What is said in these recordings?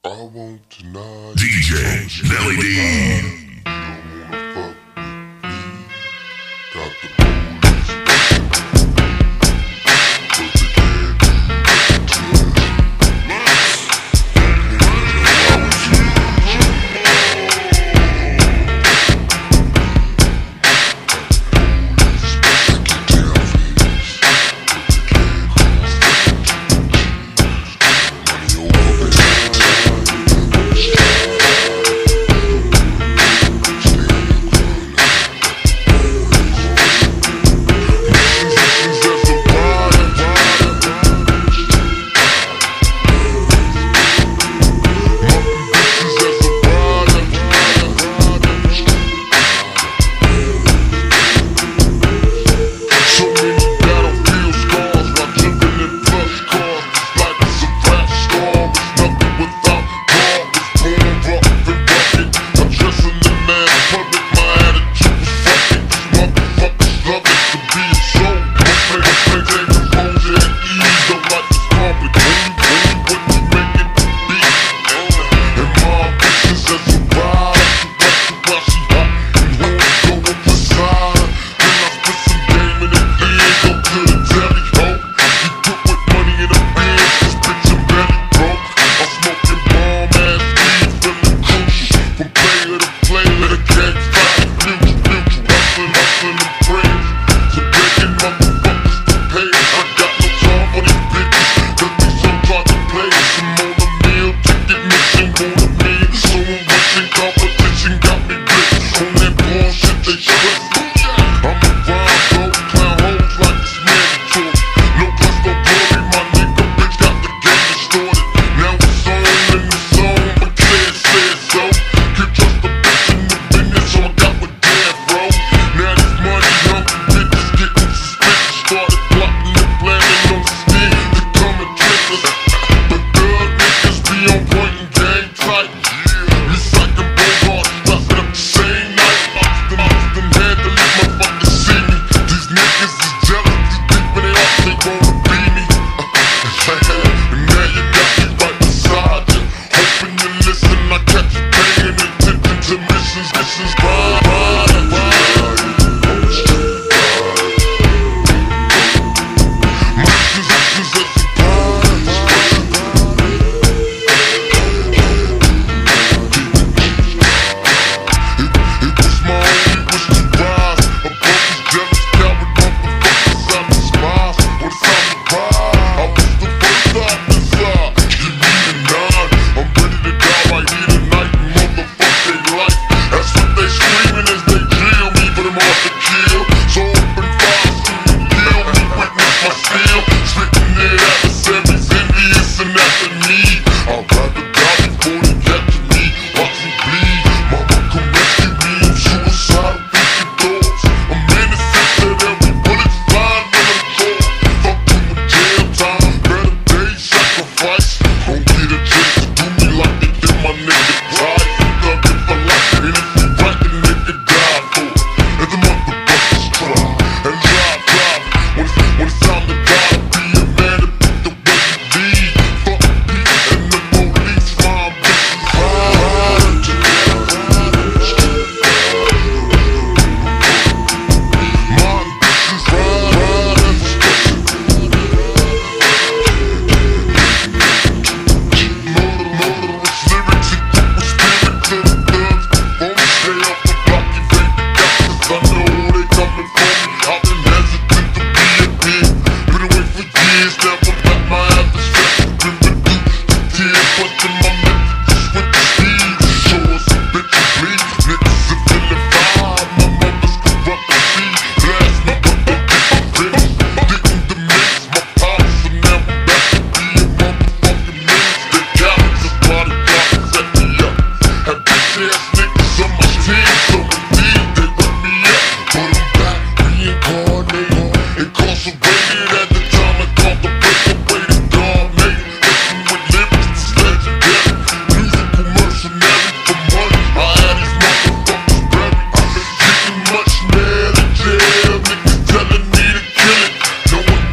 I won't deny DJ Nelly D. You don't wanna fuck with me. Got the police busting, but they can't do nothing to me. If I was you, police busting, get down face, but they can't do nothing to me. Money over there.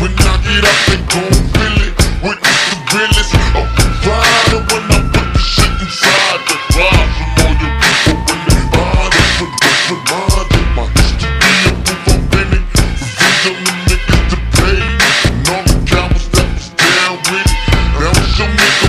Gon' feel it, witness the realest. Oh, rider when I put the shit rise from all your people when they body. Reminded my history of proof I'm winning. Revenge on them niggas to pay. And all the cowards that was down with it. Now it's your nigga